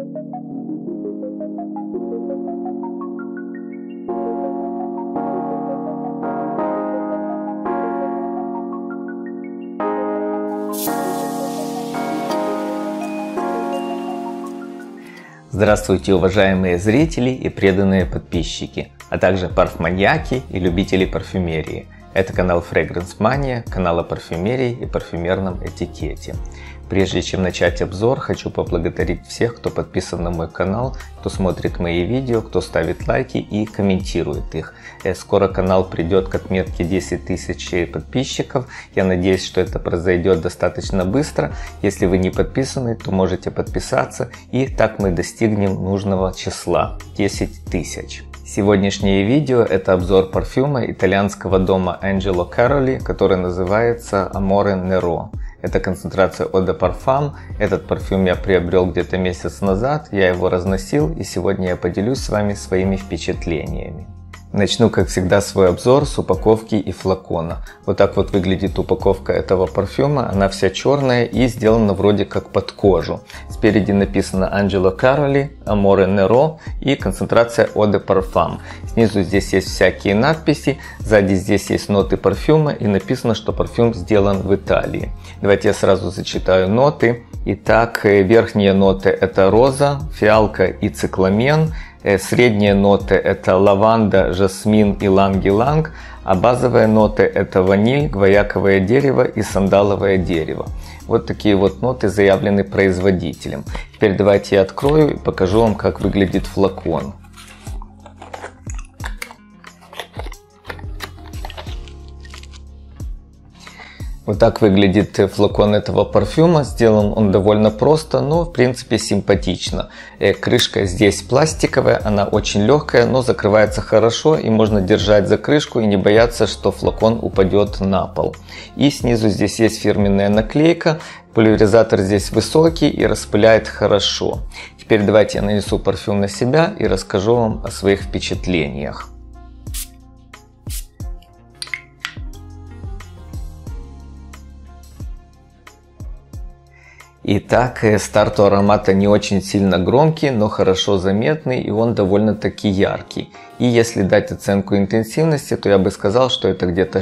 Здравствуйте, уважаемые зрители и преданные подписчики, а также парфманьяки и любители парфюмерии. Это канал Fragrance Mania, канал о парфюмерии и парфюмерном этикете. Прежде чем начать обзор, хочу поблагодарить всех, кто подписан на мой канал, кто смотрит мои видео, кто ставит лайки и комментирует их. Скоро канал придет к отметке 10 тысяч подписчиков. Я надеюсь, что это произойдет достаточно быстро. Если вы не подписаны, то можете подписаться, и так мы достигнем нужного числа – 10 тысяч. Сегодняшнее видео – это обзор парфюма итальянского дома Angelo Caroli, который называется Amore Nero. Это концентрация Eau de Parfum. Этот парфюм я приобрел где-то месяц назад, я его разносил, и сегодня я поделюсь с вами своими впечатлениями. Начну, как всегда, свой обзор с упаковки и флакона. Вот так вот выглядит упаковка этого парфюма. Она вся черная и сделана вроде как под кожу. Спереди написано Angelo Caroli, Amore Nero и концентрация Eau de Parfum. Снизу здесь есть всякие надписи, сзади здесь есть ноты парфюма и написано, что парфюм сделан в Италии. Давайте я сразу зачитаю ноты. Итак, верхние ноты это роза, фиалка и цикламен. Средние ноты это лаванда, жасмин и ланг-иланг, а базовые ноты это ваниль, гвояковое дерево и сандаловое дерево. Вот такие вот ноты заявлены производителем. Теперь давайте я открою и покажу вам, как выглядит флакон. Вот так выглядит флакон этого парфюма. Сделан он довольно просто, но в принципе симпатично. Крышка здесь пластиковая, она очень легкая, но закрывается хорошо, и можно держать за крышку и не бояться, что флакон упадет на пол. И снизу здесь есть фирменная наклейка. Пульверизатор здесь высокий и распыляет хорошо. Теперь давайте я нанесу парфюм на себя и расскажу вам о своих впечатлениях. Итак, старт у аромата не очень сильно громкий, но хорошо заметный, и он довольно-таки яркий. И если дать оценку интенсивности, то я бы сказал, что это где-то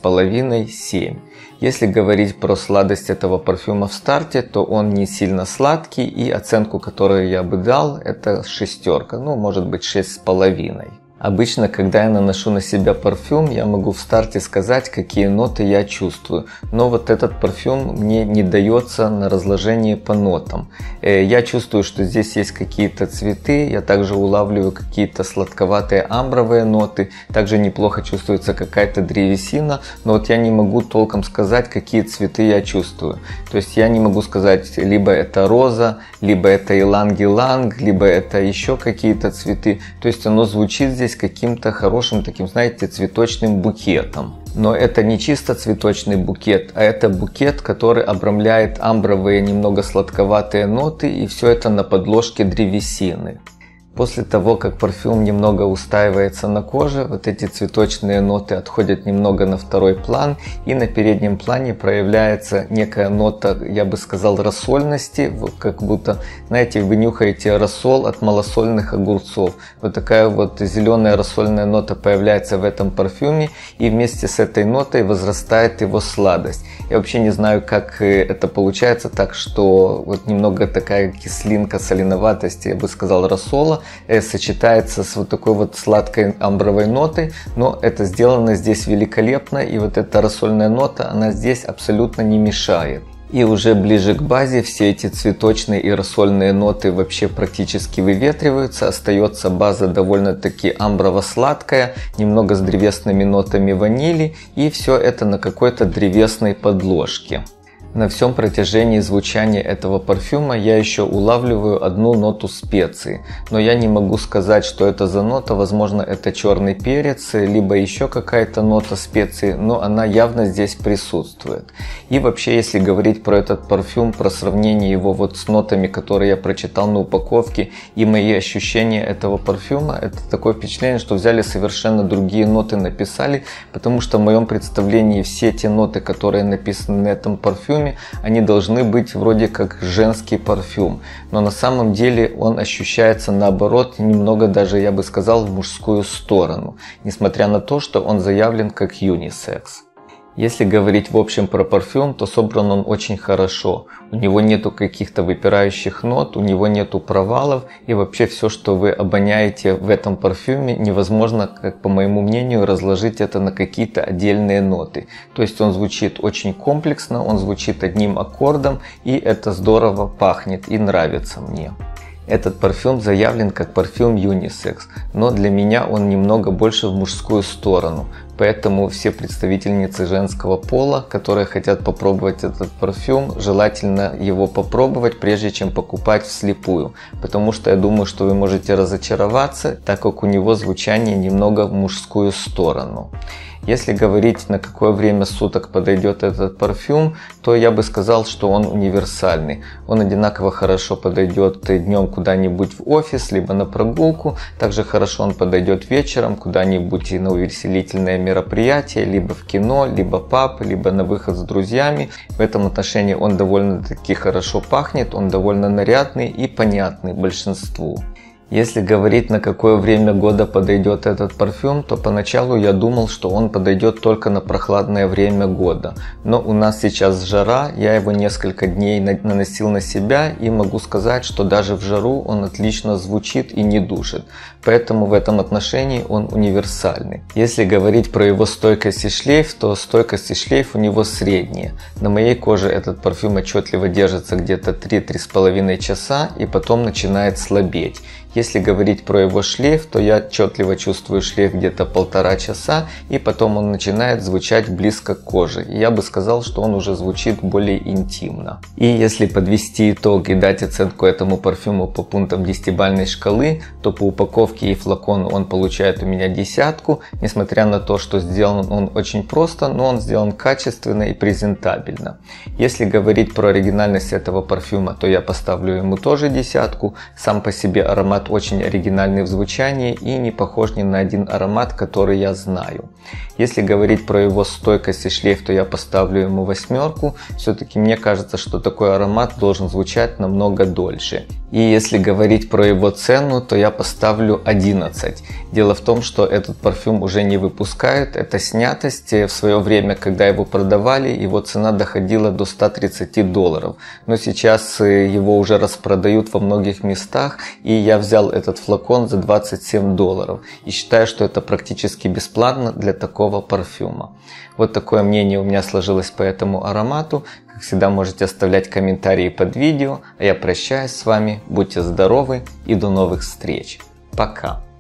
6,5-7. Если говорить про сладость этого парфюма в старте, то он не сильно сладкий, и оценку, которую я бы дал, это 6, ну может быть 6,5. Обычно, когда я наношу на себя парфюм, я могу в старте сказать, какие ноты я чувствую. Но вот этот парфюм мне не дается на разложение по нотам. Я чувствую, что здесь есть какие-то цветы, я также улавливаю какие-то сладковатые амбровые ноты. Также неплохо чувствуется какая-то древесина, но вот я не могу толком сказать, какие цветы я чувствую. То есть я не могу сказать, либо это роза, либо это иланг-иланг, либо это еще какие-то цветы. То есть оно звучит здесь каким-то хорошим таким, знаете, цветочным букетом. Но это не чисто цветочный букет, а это букет, который обрамляет амбровые немного сладковатые ноты, и все это на подложке древесины. После того, как парфюм немного устаивается на коже, вот эти цветочные ноты отходят немного на второй план, и на переднем плане проявляется некая нота, я бы сказал, рассольности, как будто, знаете, вы нюхаете рассол от малосольных огурцов. Вот такая вот зеленая рассольная нота появляется в этом парфюме, и вместе с этой нотой возрастает его сладость. Я вообще не знаю, как это получается, так что вот немного такая кислинка, соленоватость, я бы сказал, рассола, сочетается с вот такой вот сладкой амбровой нотой, но это сделано здесь великолепно, и вот эта рассольная нота, она здесь абсолютно не мешает. И уже ближе к базе все эти цветочные и рассольные ноты вообще практически выветриваются, остается база довольно-таки амброво-сладкая, немного с древесными нотами ванили, и все это на какой-то древесной подложке. На всем протяжении звучания этого парфюма я еще улавливаю одну ноту специи, но я не могу сказать, что это за нота. Возможно, это черный перец, либо еще какая-то нота специи, но она явно здесь присутствует. И вообще, если говорить про этот парфюм, про сравнение его вот с нотами, которые я прочитал на упаковке, и мои ощущения этого парфюма, это такое впечатление, что взяли совершенно другие ноты, написали, потому что в моем представлении все те ноты, которые написаны на этом парфюме, парфюмами, они должны быть вроде как женский парфюм, но на самом деле он ощущается наоборот немного даже, я бы сказал, в мужскую сторону, несмотря на то, что он заявлен как юнисекс. Если говорить в общем про парфюм, то собран он очень хорошо. У него нету каких-то выпирающих нот, у него нету провалов, и вообще все, что вы обоняете в этом парфюме, невозможно, как по моему мнению, разложить это на какие-то отдельные ноты. То есть он звучит очень комплексно, он звучит одним аккордом, и это здорово пахнет и нравится мне. Этот парфюм заявлен как парфюм юнисекс, но для меня он немного больше в мужскую сторону. Поэтому все представительницы женского пола, которые хотят попробовать этот парфюм, желательно его попробовать, прежде чем покупать вслепую. Потому что я думаю, что вы можете разочароваться, так как у него звучание немного в мужскую сторону. Если говорить, на какое время суток подойдет этот парфюм, то я бы сказал, что он универсальный. Он одинаково хорошо подойдет днем куда-нибудь в офис, либо на прогулку. Также хорошо он подойдет вечером куда-нибудь на увеселительное мероприятие, либо в кино, либо паб, либо на выход с друзьями. В этом отношении он довольно-таки хорошо пахнет, он довольно нарядный и понятный большинству. Если говорить, на какое время года подойдет этот парфюм, то поначалу я думал, что он подойдет только на прохладное время года. Но у нас сейчас жара, я его несколько дней наносил на себя и могу сказать, что даже в жару он отлично звучит и не душит. Поэтому в этом отношении он универсальный. Если говорить про его стойкость и шлейф, то стойкость и шлейф у него средние. На моей коже этот парфюм отчетливо держится где-то 3-3,5 часа и потом начинает слабеть. Если говорить про его шлейф, то я отчетливо чувствую шлейф где-то 1,5 часа, и потом он начинает звучать близко к коже. И я бы сказал, что он уже звучит более интимно. И если подвести итог и дать оценку этому парфюму по пунктам 10-бальной шкалы, то по упаковке и флакону он получает у меня 10, несмотря на то, что сделан он очень просто, но он сделан качественно и презентабельно. Если говорить про оригинальность этого парфюма, то я поставлю ему тоже 10. Сам по себе аромат очень оригинальный в звучании и не похож ни на один аромат, который я знаю. Если говорить про его стойкость и шлейф, то я поставлю ему 8. Все-таки мне кажется, что такой аромат должен звучать намного дольше. И если говорить про его цену, то я поставлю 11. Дело в том, что этот парфюм уже не выпускают, это снятость. В свое время, когда его продавали, его цена доходила до $130. Но сейчас его уже распродают во многих местах, и я взял этот флакон за $27. И считаю, что это практически бесплатно для такого парфюма. Вот такое мнение у меня сложилось по этому аромату. Как всегда, можете оставлять комментарии под видео. А я прощаюсь с вами. Будьте здоровы и до новых встреч. Пока!